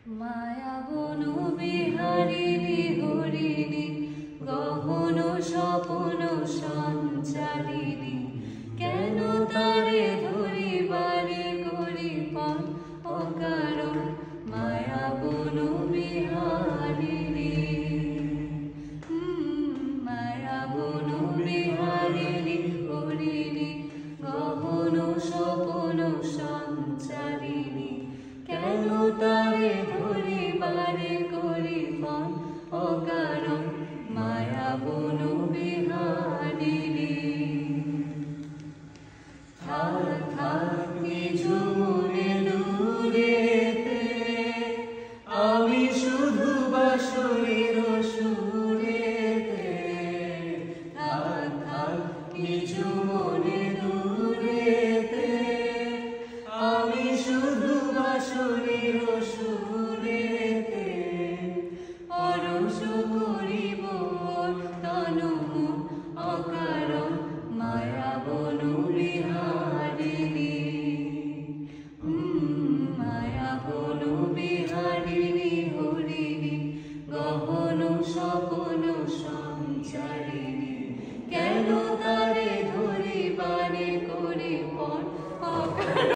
মায়া বন বিহারিণী হরিণী গহন স্বপন সঞ্চারিণী কেন তারে ধরিবারে করিপন অকারণ মায়া বন বিহারিণী মায়া বন বিহারিণী হরিণী গহন স্বপন সঞ্চারিণী কেন তারে ধরিবারে করিপন অকারণ মায়া বন বিহারিণী থাক থাক নিজ মনে দূরেতে আমি শুধু বাঁশরীর সুরেতে থাক থাক নিজ মনে দূরেতে আমি শুধু বাঁশরীর সুরেতে পরশ করিব তনু অকারণ মায়া বন বিহারিণী মায়া বন বিহারিণী হরিণী গহন স্বপন সঞ্চারিণী কেন তারে ধরিবারে করিপন অকারণ।